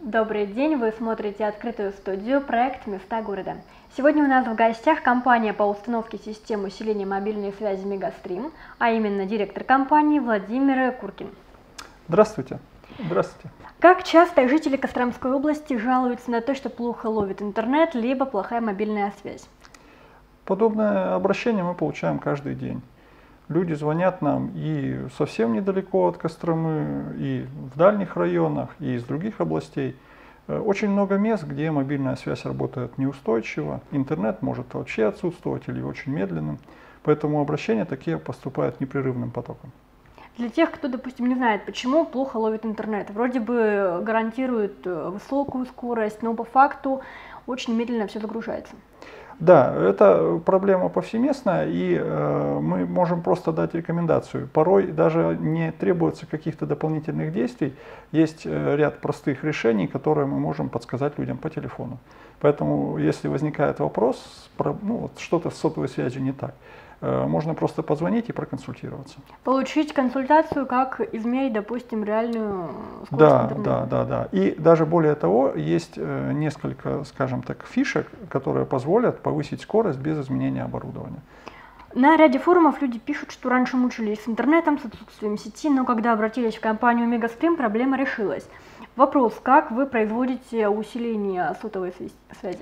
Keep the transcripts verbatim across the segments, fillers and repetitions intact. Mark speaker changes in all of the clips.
Speaker 1: Добрый день, вы смотрите открытую студию, проект «Места города». Сегодня у нас в гостях компания по установке систем усиления мобильной связи «Мегастрим», а именно директор компании Владимир Куркин.
Speaker 2: Здравствуйте. Здравствуйте.
Speaker 1: Как часто жители Костромской области жалуются на то, что плохо ловит интернет, либо плохая мобильная связь?
Speaker 2: Подобное обращение мы получаем каждый день. Люди звонят нам и совсем недалеко от Костромы, и в дальних районах, и из других областей. Очень много мест, где мобильная связь работает неустойчиво, интернет может вообще отсутствовать или очень медленным, поэтому обращения такие поступают непрерывным потоком.
Speaker 1: Для тех, кто, допустим, не знает, почему плохо ловит интернет, вроде бы гарантирует высокую скорость, но по факту очень медленно все загружается.
Speaker 2: Да, это проблема повсеместная, и э, мы можем просто дать рекомендацию. Порой даже не требуется каких-то дополнительных действий. Есть э, ряд простых решений, которые мы можем подсказать людям по телефону. Поэтому, если возникает вопрос, про, ну, вот что-то с сотовой связью не так, э, можно просто позвонить и проконсультироваться.
Speaker 1: Получить консультацию, как измерить, допустим, реальную скорость
Speaker 2: Да,
Speaker 1: интернета.
Speaker 2: да, да, да. И даже более того, есть э, несколько, скажем так, фишек, которые позволят повысить скорость без изменения оборудования.
Speaker 1: На ряде форумов люди пишут, что раньше мучились с интернетом, с отсутствием сети, но когда обратились в компанию «Мегастрим», проблема решилась. Вопрос, как вы производите усиление сотовой связи?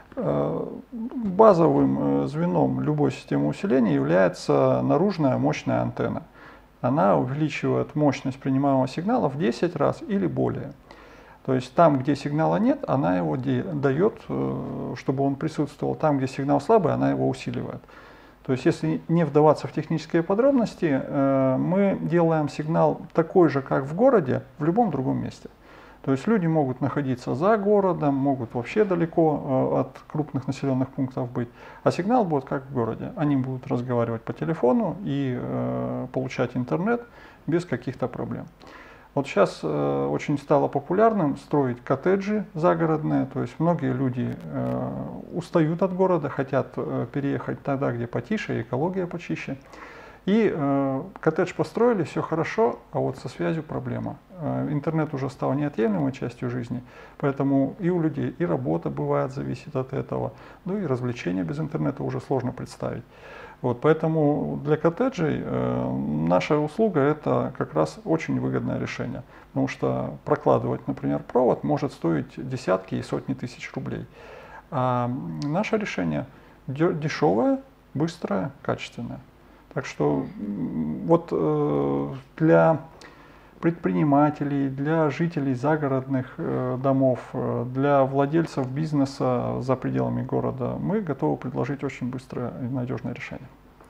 Speaker 2: Базовым звеном любой системы усиления является наружная мощная антенна. Она увеличивает мощность принимаемого сигнала в десять раз или более. То есть там, где сигнала нет, она его дает, чтобы он присутствовал. Там, где сигнал слабый, она его усиливает. То есть если не вдаваться в технические подробности, мы делаем сигнал такой же, как в городе, в любом другом месте. То есть люди могут находиться за городом, могут вообще далеко от крупных населенных пунктов быть, а сигнал будет как в городе. Они будут разговаривать по телефону и э, получать интернет без каких-то проблем. Вот сейчас э, очень стало популярным строить коттеджи загородные, то есть многие люди э, устают от города, хотят э, переехать туда, где потише, экология почище. И э, коттедж построили, все хорошо, а вот со связью проблема. Э, интернет уже стал неотъемлемой частью жизни, поэтому и у людей и работа бывает зависит от этого, ну и развлечения без интернета уже сложно представить. Вот, поэтому для коттеджей э, наша услуга это как раз очень выгодное решение, потому что прокладывать, например, провод может стоить десятки и сотни тысяч рублей. А наше решение дешевое, быстрое, качественное. Так что вот э, для предпринимателей, для жителей загородных э, домов, э, для владельцев бизнеса за пределами города мы готовы предложить очень быстрое и надежное решение.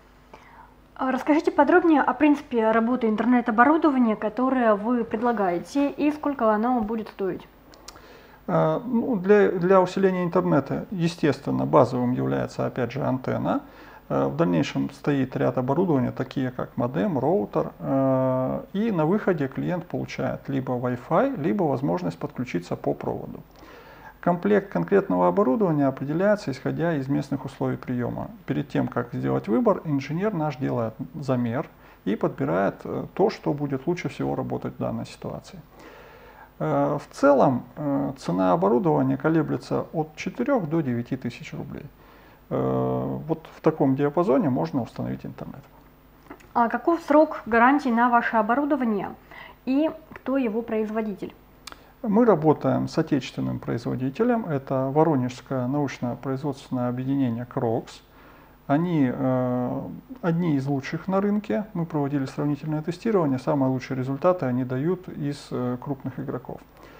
Speaker 1: Расскажите подробнее о принципе работы интернет-оборудования, которое вы предлагаете, и сколько оно будет стоить.
Speaker 2: Э, ну, для, для усиления интернета, естественно, базовым является опять же антенна. В дальнейшем стоит ряд оборудования, такие как модем, роутер, и на выходе клиент получает либо Wi-Fi, либо возможность подключиться по проводу. Комплект конкретного оборудования определяется исходя из местных условий приема. Перед тем, как сделать выбор, инженер наш делает замер и подбирает то, что будет лучше всего работать в данной ситуации. В целом цена оборудования колеблется от четырёх до девяти тысяч рублей. Вот в таком диапазоне можно установить интернет.
Speaker 1: А каков срок гарантии на ваше оборудование и кто его производитель?
Speaker 2: Мы работаем с отечественным производителем, это Воронежское научно-производственное объединение «Крокс». Они э, одни из лучших на рынке, мы проводили сравнительное тестирование, самые лучшие результаты они дают из э, крупных игроков.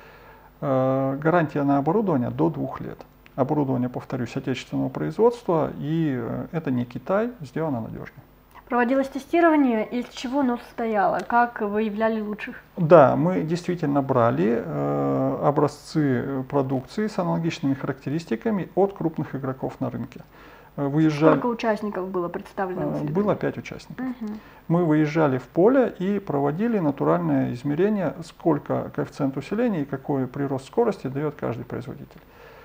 Speaker 2: Э, гарантия на оборудование до двух лет. Оборудование, повторюсь, отечественного производства, и это не Китай, сделано надежно.
Speaker 1: Проводилось тестирование, из чего оно состояло? Как выявляли лучших?
Speaker 2: Да, мы действительно брали э, образцы продукции с аналогичными характеристиками от крупных игроков на рынке. Выезжали...
Speaker 1: Сколько участников было представлено?
Speaker 2: Э, было пять участников.
Speaker 1: Угу.
Speaker 2: Мы выезжали в поле и проводили натуральное измерение, сколько коэффициент усиления и какой прирост скорости дает каждый производитель.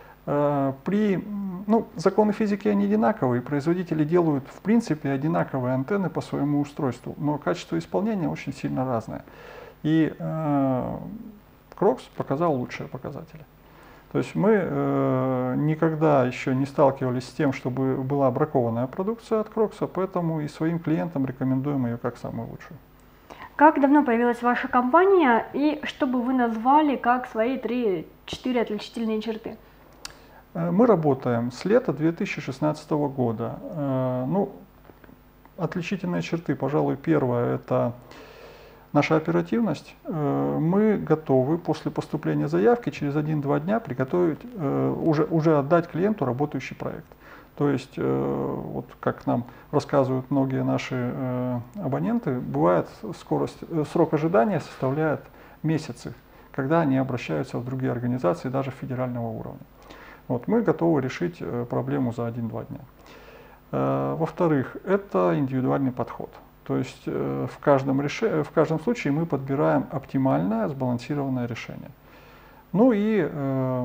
Speaker 2: При, ну, законы физики они одинаковые, производители делают в принципе одинаковые антенны по своему устройству, но качество исполнения очень сильно разное. И э, Crocs показал лучшие показатели. То есть мы э, никогда еще не сталкивались с тем, чтобы была бракованная продукция от Crocs, поэтому и своим клиентам рекомендуем ее как самую лучшую.
Speaker 1: Как давно появилась ваша компания и что бы вы назвали как свои три-четыре отличительные черты?
Speaker 2: Мы работаем с лета две тысячи шестнадцатого года. Э, ну, отличительные черты, пожалуй, первое – это наша оперативность. Мы готовы после поступления заявки через один-два дня приготовить, уже, уже отдать клиенту работающий проект. То есть, вот как нам рассказывают многие наши абоненты, бывает скорость, срок ожидания составляет месяцы, когда они обращаются в другие организации, даже федерального уровня. Вот, мы готовы решить проблему за один-два дня. Во-вторых, это индивидуальный подход. То есть э, в, каждом реше... в каждом случае мы подбираем оптимальное, сбалансированное решение. Ну и э,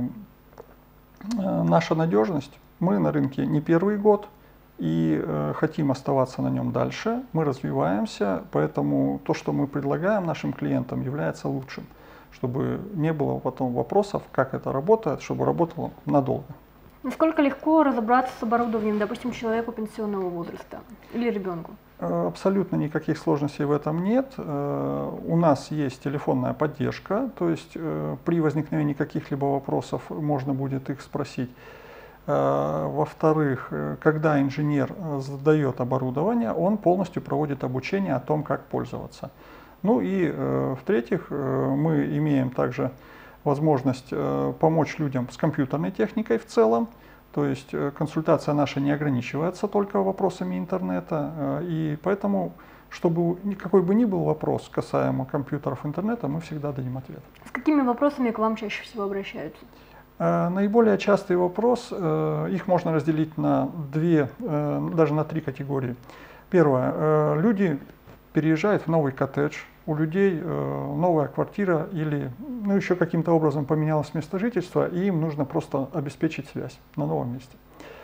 Speaker 2: э, наша надежность. Мы на рынке не первый год и э, хотим оставаться на нем дальше. Мы развиваемся, поэтому то, что мы предлагаем нашим клиентам, является лучшим, чтобы не было потом вопросов, как это работает, чтобы работало надолго.
Speaker 1: Насколько легко разобраться с оборудованием, допустим, человеку пенсионного возраста или ребенку?
Speaker 2: Абсолютно никаких сложностей в этом нет. У нас есть телефонная поддержка, то есть при возникновении каких-либо вопросов можно будет их спросить. Во-вторых, когда инженер задает оборудование, он полностью проводит обучение о том, как пользоваться. Ну и в-третьих, мы имеем также возможность помочь людям с компьютерной техникой в целом. То есть консультация наша не ограничивается только вопросами интернета, и поэтому, чтобы какой бы ни был вопрос касаемо компьютеров, интернета, мы всегда дадим ответ.
Speaker 1: С какими вопросами к вам чаще всего обращаются?
Speaker 2: Наиболее частый вопрос, их можно разделить на две, даже на три категории. Первое, люди переезжают в новый коттедж, у людей новая квартира или ну, еще каким-то образом поменялось место жительства, и им нужно просто обеспечить связь на новом месте.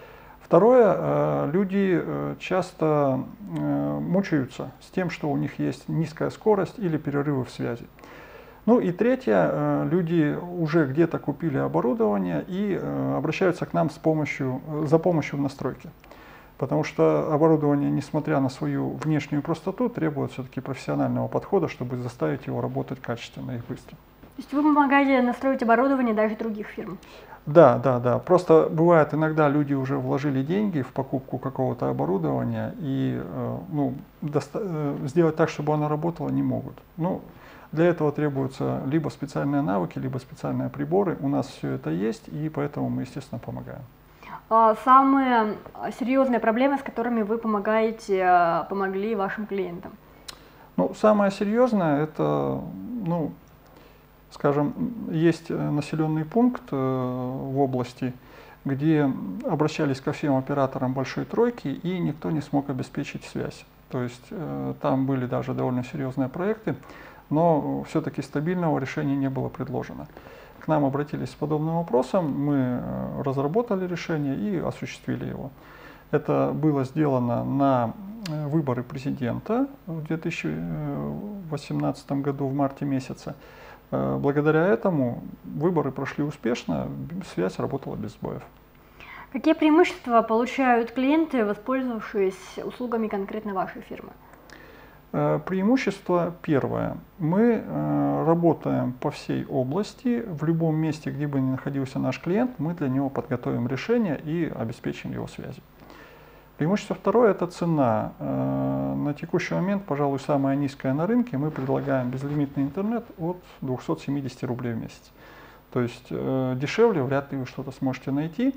Speaker 2: Второе, люди часто мучаются с тем, что у них есть низкая скорость или перерывы в связи. Ну и третье, люди уже где-то купили оборудование и обращаются к нам с помощью, за помощью в настройке. Потому что оборудование, несмотря на свою внешнюю простоту, требует все-таки профессионального подхода, чтобы заставить его работать качественно и быстро.
Speaker 1: То есть вы помогаете настроить оборудование даже других фирм?
Speaker 2: Да, да, да. Просто бывает, иногда люди уже вложили деньги в покупку какого-то оборудования и ну, сделать так, чтобы оно работало, не могут. Ну, для этого требуются либо специальные навыки, либо специальные приборы. У нас все это есть, и поэтому мы, естественно, помогаем.
Speaker 1: Самые серьезные проблемы, с которыми вы помогаете, помогли вашим клиентам?
Speaker 2: Ну, самое серьезное, это, ну, скажем, есть населенный пункт в области, где обращались ко всем операторам большой тройки, и никто не смог обеспечить связь. То есть там были даже довольно серьезные проекты, но все-таки стабильного решения не было предложено. К нам обратились с подобным вопросом, мы разработали решение и осуществили его. Это было сделано на выборы президента в две тысячи восемнадцатом году в марте месяце. Благодаря этому выборы прошли успешно, связь работала без сбоев.
Speaker 1: Какие преимущества получают клиенты, воспользовавшись услугами конкретно вашей фирмы?
Speaker 2: Преимущество первое. Мы работаем по всей области. В любом месте, где бы ни находился наш клиент, мы для него подготовим решение и обеспечим его связи. Преимущество второе – это цена. На текущий момент, пожалуй, самая низкая на рынке. Мы предлагаем безлимитный интернет от двухсот семидесяти рублей в месяц. То есть дешевле вряд ли вы что-то сможете найти.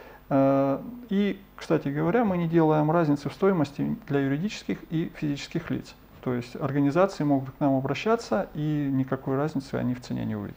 Speaker 2: И, кстати говоря, мы не делаем разницы в стоимости для юридических и физических лиц. То есть организации могут к нам обращаться, и никакой разницы они в цене не увидят.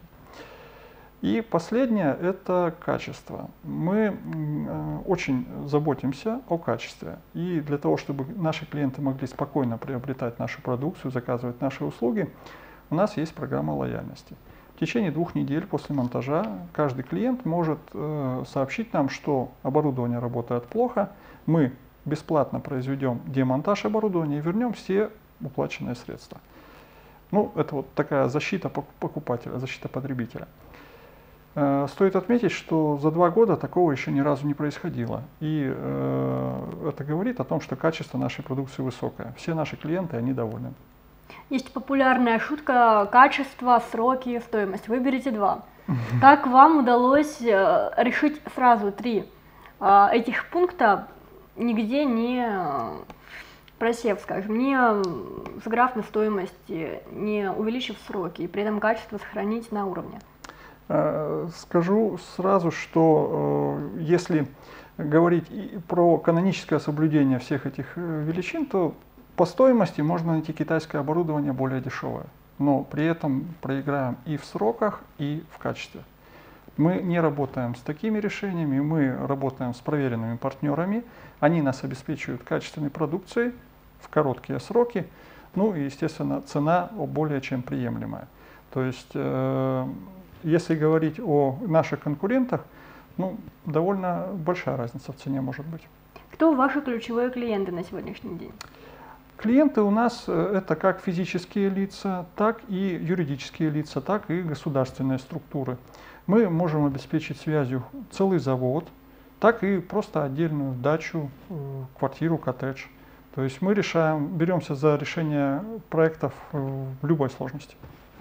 Speaker 2: И последнее – это качество. Мы очень заботимся о качестве. И для того, чтобы наши клиенты могли спокойно приобретать нашу продукцию, заказывать наши услуги, у нас есть программа лояльности. В течение двух недель после монтажа каждый клиент может э, сообщить нам, что оборудование работает плохо, мы бесплатно произведем демонтаж оборудования и вернем все уплаченные средства. Ну, это вот такая защита покупателя, защита потребителя. Стоит отметить, что за два года такого еще ни разу не происходило. И э, это говорит о том, что качество нашей продукции высокое. Все наши клиенты, они довольны.
Speaker 1: Есть популярная шутка: качество, сроки, стоимость. Выберите два. Как вам удалось решить сразу три этих пункта, нигде не просев, скажем, не сыграв на стоимости, не увеличив сроки, и при этом качество сохранить на уровне?
Speaker 2: Скажу сразу, что э, если говорить про каноническое соблюдение всех этих величин, то по стоимости можно найти китайское оборудование более дешевое, но при этом проиграем и в сроках, и в качестве. Мы не работаем с такими решениями, мы работаем с проверенными партнерами, они нас обеспечивают качественной продукцией в короткие сроки, ну и, естественно, цена более чем приемлемая. То есть, э, если говорить о наших конкурентах, ну, довольно большая разница в цене может быть.
Speaker 1: Кто ваши ключевые клиенты на сегодняшний день?
Speaker 2: Клиенты у нас это как физические лица, так и юридические лица, так и государственные структуры. Мы можем обеспечить связью целый завод, так и просто отдельную дачу, квартиру, коттедж. То есть мы решаем, беремся за решение проектов в любой сложности.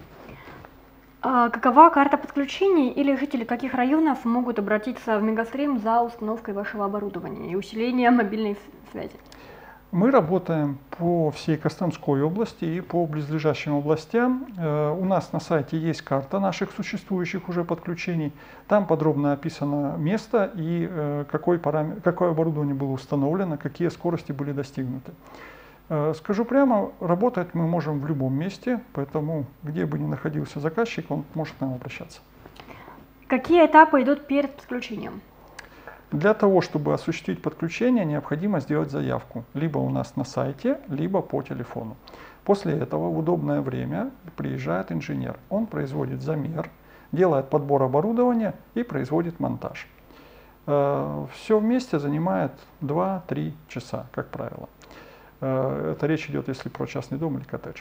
Speaker 1: А какова карта подключений, или жители каких районов могут обратиться в Мегастрим за установкой вашего оборудования и усилением мобильной связи?
Speaker 2: Мы работаем по всей Костромской области и по близлежащим областям. У нас на сайте есть карта наших существующих уже подключений. Там подробно описано место и какой параметр, какое оборудование было установлено, какие скорости были достигнуты. Скажу прямо, работать мы можем в любом месте, поэтому где бы ни находился заказчик, он может к нам обращаться.
Speaker 1: Какие этапы идут перед подключением?
Speaker 2: Для того, чтобы осуществить подключение, необходимо сделать заявку либо у нас на сайте, либо по телефону. После этого в удобное время приезжает инженер. Он производит замер, делает подбор оборудования и производит монтаж. Все вместе занимает два-три часа, как правило. Это речь идет, если про частный дом или коттедж.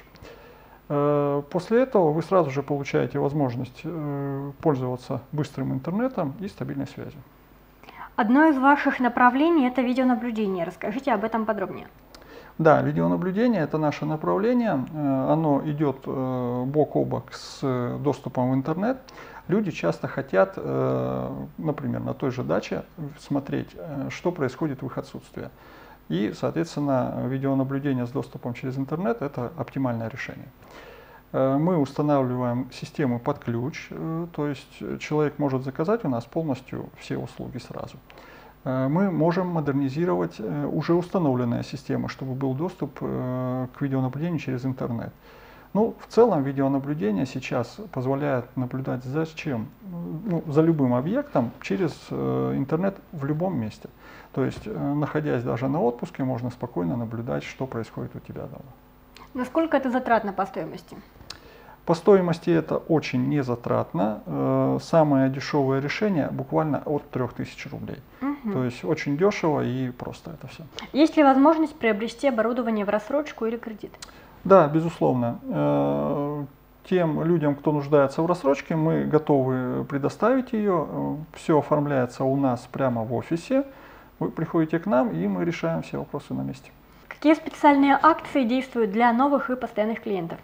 Speaker 2: После этого вы сразу же получаете возможность пользоваться быстрым интернетом и стабильной связью.
Speaker 1: Одно из ваших направлений – это видеонаблюдение. Расскажите об этом подробнее.
Speaker 2: Да, видеонаблюдение – это наше направление. Оно идет бок о бок с доступом в интернет. Люди часто хотят, например, на той же даче смотреть, что происходит в их отсутствие. И, соответственно, видеонаблюдение с доступом через интернет – это оптимальное решение. Мы устанавливаем систему под ключ, то есть человек может заказать у нас полностью все услуги сразу. Мы можем модернизировать уже установленные системы, чтобы был доступ к видеонаблюдению через интернет. Ну, в целом видеонаблюдение сейчас позволяет наблюдать за чем? Ну, за любым объектом через интернет в любом месте. То есть, находясь даже на отпуске, можно спокойно наблюдать, что происходит у тебя дома.
Speaker 1: Насколько это затратно по стоимости?
Speaker 2: По стоимости это очень незатратно. Самое дешевое решение буквально от трёх тысяч рублей. Угу. То есть очень дешево и просто это все.
Speaker 1: Есть ли возможность приобрести оборудование в рассрочку или кредит?
Speaker 2: Да, безусловно. Тем людям, кто нуждается в рассрочке, мы готовы предоставить ее. Все оформляется у нас прямо в офисе. Вы приходите к нам, и мы решаем все вопросы на месте.
Speaker 1: Какие специальные акции действуют для новых и постоянных клиентов?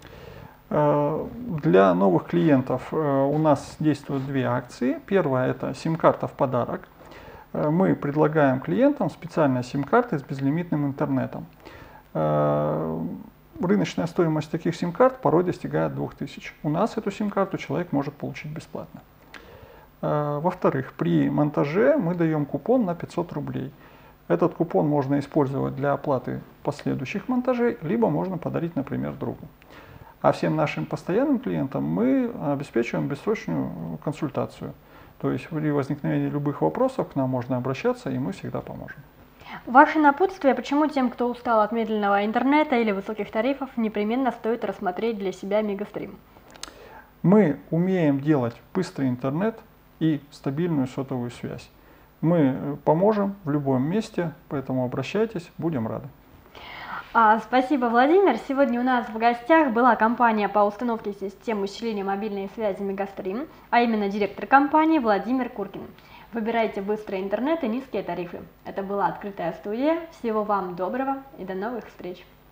Speaker 2: Для новых клиентов у нас действуют две акции. Первая – это сим-карта в подарок. Мы предлагаем клиентам специальные сим-карты с безлимитным интернетом. Рыночная стоимость таких сим-карт порой достигает двух тысяч. У нас эту сим-карту человек может получить бесплатно. Во-вторых, при монтаже мы даем купон на пятьсот рублей. Этот купон можно использовать для оплаты последующих монтажей, либо можно подарить, например, другу. А всем нашим постоянным клиентам мы обеспечиваем бессрочную консультацию. То есть при возникновении любых вопросов к нам можно обращаться, и мы всегда поможем.
Speaker 1: Ваше напутствие, почему тем, кто устал от медленного интернета или высоких тарифов, непременно стоит рассмотреть для себя Мегастрим?
Speaker 2: Мы умеем делать быстрый интернет и стабильную сотовую связь. Мы поможем в любом месте, поэтому обращайтесь, будем рады.
Speaker 1: А, спасибо, Владимир. Сегодня у нас в гостях была компания по установке систем усиления мобильной связи Мегастрим, а именно директор компании Владимир Куркин. Выбирайте быстрый интернет и низкие тарифы. Это была открытая студия. Всего вам доброго и до новых встреч.